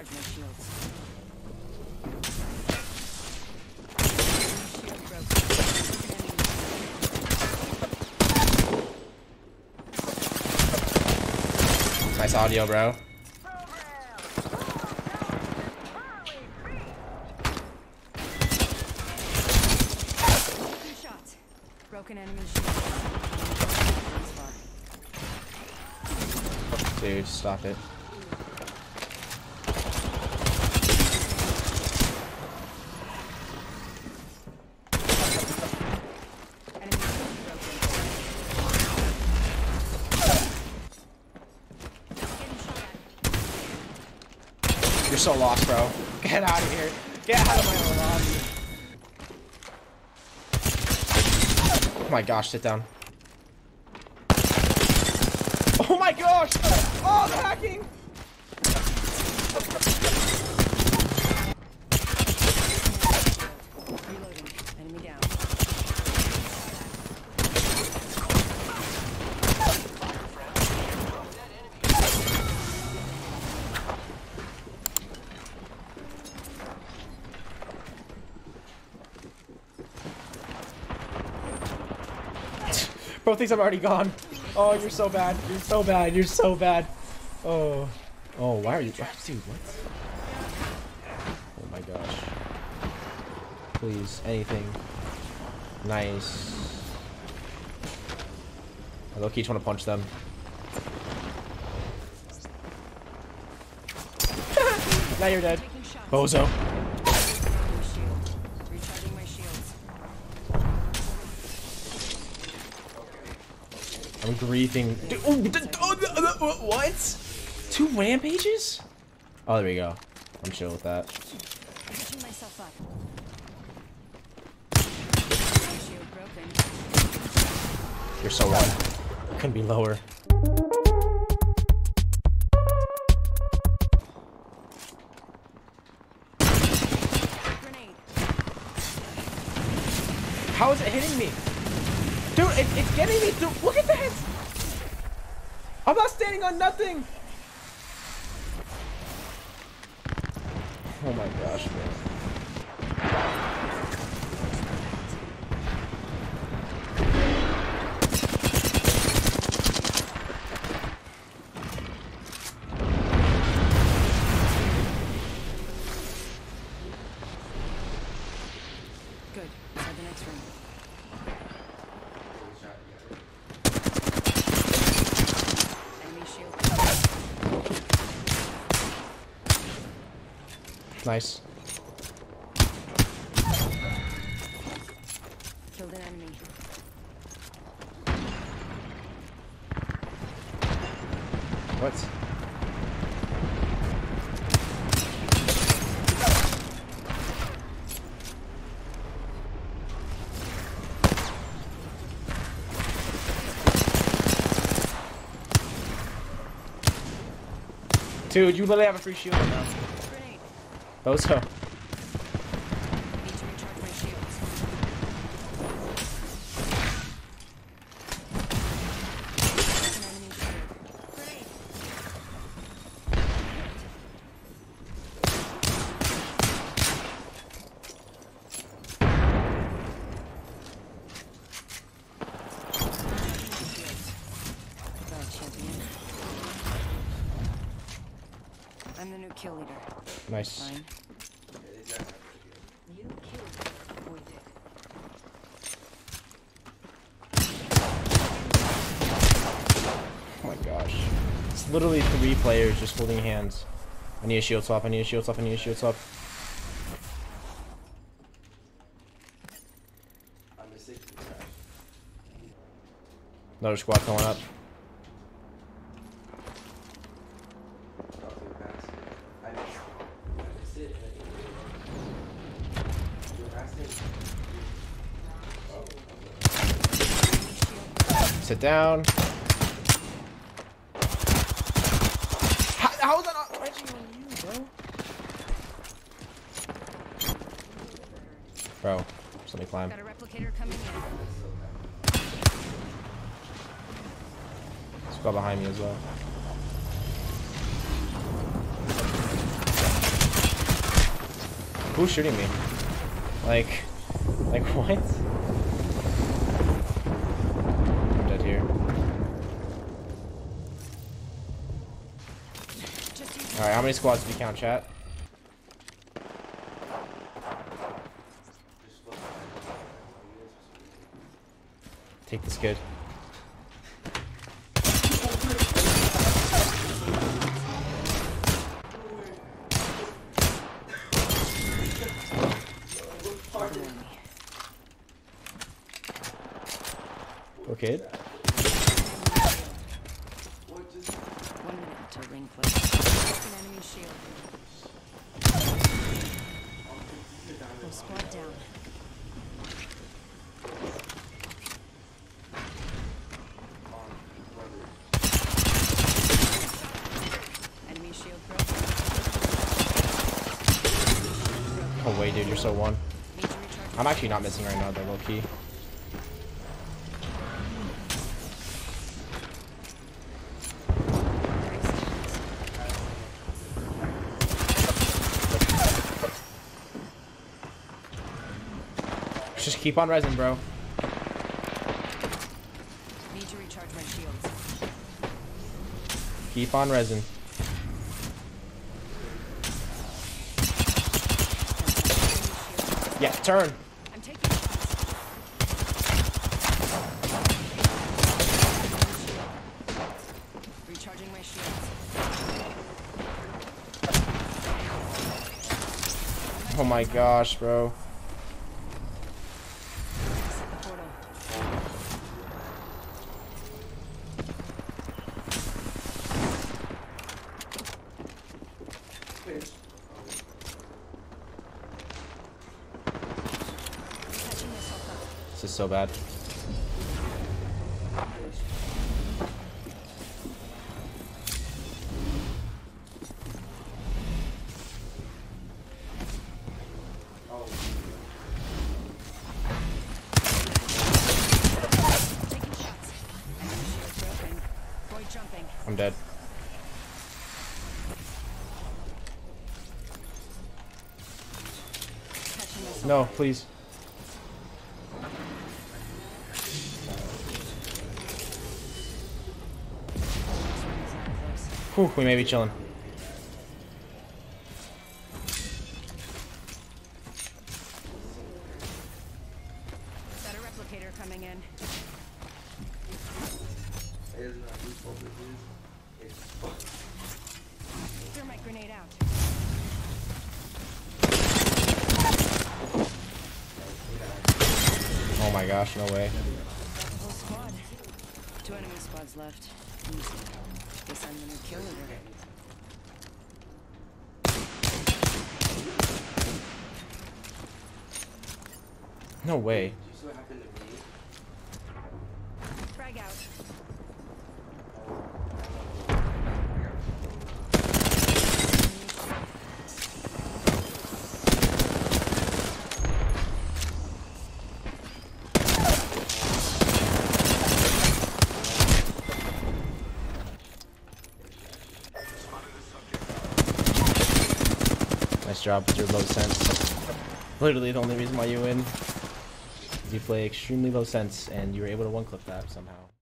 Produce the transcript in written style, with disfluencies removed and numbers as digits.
my shields. Nice audio, bro. Two shots. Broken enemy shield. Dude, stop it. You're so lost, bro. Get out of here. Get out of my own lobby. Oh my gosh, sit down. Oh my gosh! Oh, the hacking! Reloading. Enemy down. Bro thinks I'm already gone. Oh, you're so bad. You're so bad. You're so bad. Oh. Oh, why are you... Dude, what? Oh my gosh. Please, anything. Nice. I low-key just want to punch them. Now you're dead. Bozo. Recharging my shields. I'm griefing. Dude, what? 2 rampages? Oh, there we go. I'm chill with that. Catching myself up. Shield broken. You're so wrong. Couldn't be lower. Grenade. How is it hitting me? Dude, it's getting me through. Look at that! I'm not standing on nothing! Oh my gosh, man. Good. Try the next room. Enemy shield. Nice. Killed an enemy. What? Dude, you literally have a free shield right now. Grenade. Bozo. Need to recharge my shields. An enemy shield. Grenade. I'm the new kill leader. Nice. Fine. You killed Voided. Oh my gosh. It's literally 3 players just holding hands. I need a shield swap, I need a shield swap, I need a shield swap. Another squad going up. Sit down. How is that not wedging on you, bro? Bro, just let me climb. Got a replicator coming in. Squad behind me as well. Who's shooting me? Like what? I'm dead here. Alright, how many squads do you count, chat? Take this kid. Go kid. 1 minute till ring close. An enemy shield. Full squad down. Enemy shield broken. Oh wait, dude, you're so one. Need to recharge. I'm actually not missing right now, though, low key. Just keep on resing, bro. Need to recharge my shields. Keep on resing. Yeah, turn. I'm taking shots. Recharging my shields. Oh my gosh, bro. Set the portal. Catching myself up. This is so bad. Taking shots. Enemy shield broken. Void jumping. I'm dead. Catching myself No, up. please. This ring is not close. Whew, we may be chilling. Got a replicator coming in. Thermite grenade out. Oh my gosh, no way. Whole squad. 2 enemy squads left. Easy. Guess I'm the new kill leader. No way. Frag out. Nice job with your low sense. Literally the only reason why you win is you play extremely low sense and you were able to one clip that somehow.